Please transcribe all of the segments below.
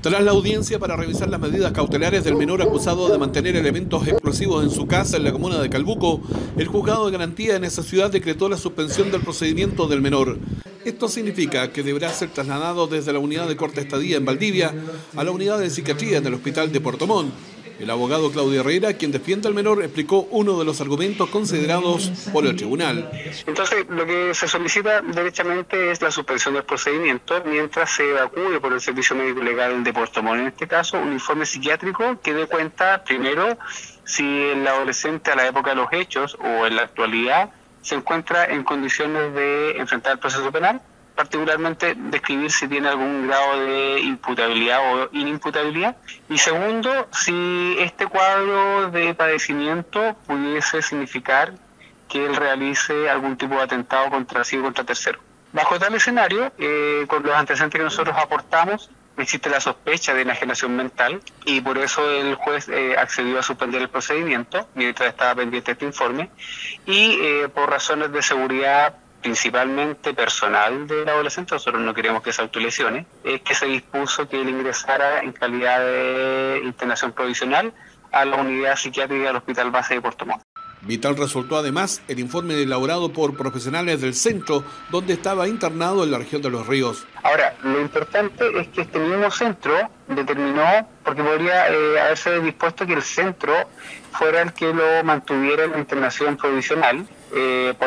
Tras la audiencia para revisar las medidas cautelares del menor acusado de mantener elementos explosivos en su casa en la comuna de Calbuco, el juzgado de garantía en esa ciudad decretó la suspensión del procedimiento del menor. Esto significa que deberá ser trasladado desde la unidad de corta estadía en Valdivia a la unidad de psiquiatría del hospital de Puerto Montt. El abogado Claudio Herrera, quien defiende al menor, explicó uno de los argumentos considerados por el tribunal. Entonces, lo que se solicita derechamente es la suspensión del procedimiento mientras se acude por el Servicio Médico Legal de Puerto Montt, en este caso, un informe psiquiátrico que dé cuenta, primero, si el adolescente a la época de los hechos o en la actualidad se encuentra en condiciones de enfrentar el proceso penal, particularmente describir si tiene algún grado de imputabilidad o inimputabilidad, y segundo, si este cuadro de padecimiento pudiese significar que él realice algún tipo de atentado contra sí o contra tercero. Bajo tal escenario, con los antecedentes que nosotros aportamos, existe la sospecha de enajenación mental y por eso el juez accedió a suspender el procedimiento mientras estaba pendiente este informe y por razones de seguridad principalmente personal del adolescente, nosotros no queremos que se autolesione, es que se dispuso que él ingresara en calidad de internación provisional a la unidad psiquiátrica del Hospital Base de Puerto Montt. Vital resultó además el informe elaborado por profesionales del centro donde estaba internado en la región de Los Ríos. Ahora, lo importante es que este mismo centro determinó, porque podría haberse dispuesto que el centro fuera el que lo mantuviera en la internación provisional por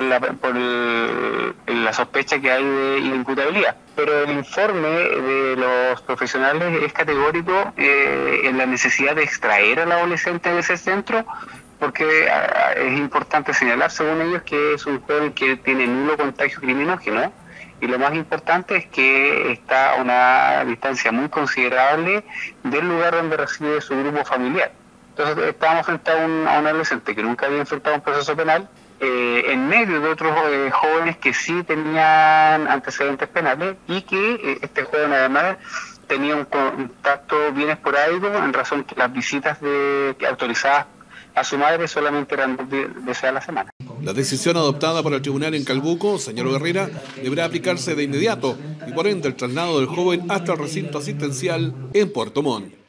la sospecha que hay de inimputabilidad. Pero el informe de los profesionales es categórico en la necesidad de extraer al adolescente de ese centro, porque es importante señalar, según ellos, que es un joven que tiene nulo contagio criminógeno y lo más importante es que está a una distancia muy considerable del lugar donde reside su grupo familiar. Entonces estábamos frente a un adolescente que nunca había enfrentado un proceso penal en medio de otros jóvenes que sí tenían antecedentes penales y que este joven además tenía un contacto bien esporádico en razón que las visitas autorizadas a su madre solamente eran 2 veces a la semana. La decisión adoptada por el tribunal en Calbuco, señaló Herrera, deberá aplicarse de inmediato y por ende el traslado del joven hasta el recinto asistencial en Puerto Montt.